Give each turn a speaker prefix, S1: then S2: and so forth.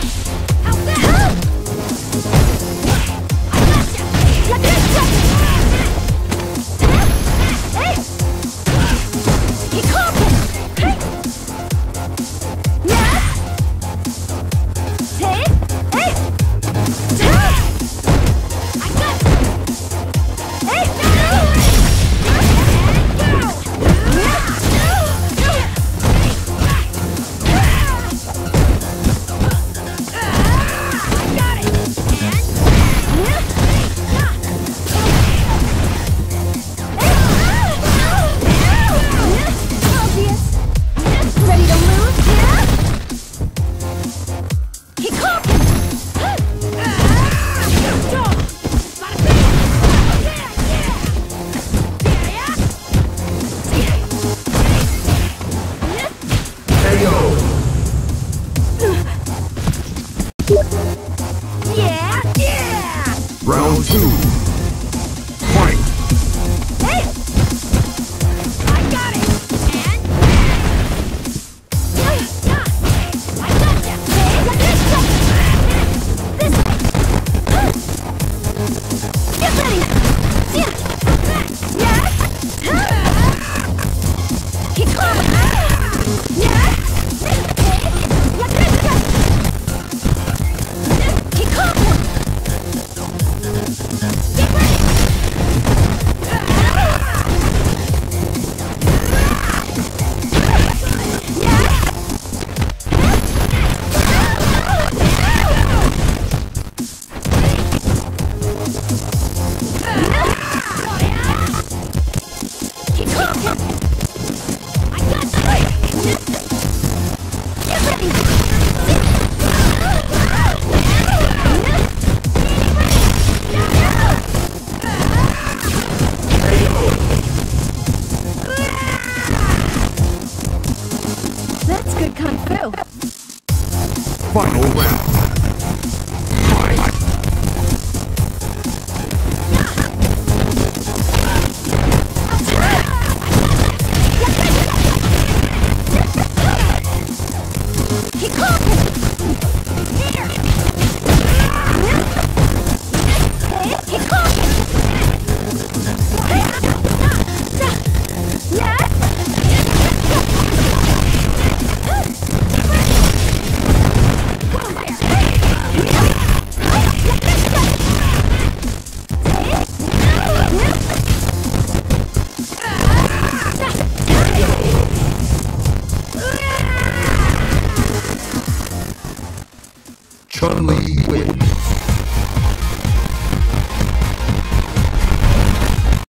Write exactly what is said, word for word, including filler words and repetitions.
S1: Round two. Fight!
S2: Hey! I got it! And... Yeah, yeah. I got ya! Hey, let this go! This way! Get ready! Yeah! Yeah! Keep going! Yeah! Hey, let this go! Keep going! Get ready! Keep talking! I got you! Get ready! That's good kung fu.
S1: Final round. Fight!
S2: Keep talking! Here! Hey, keep talking! Yeah!
S1: Chun Li wins.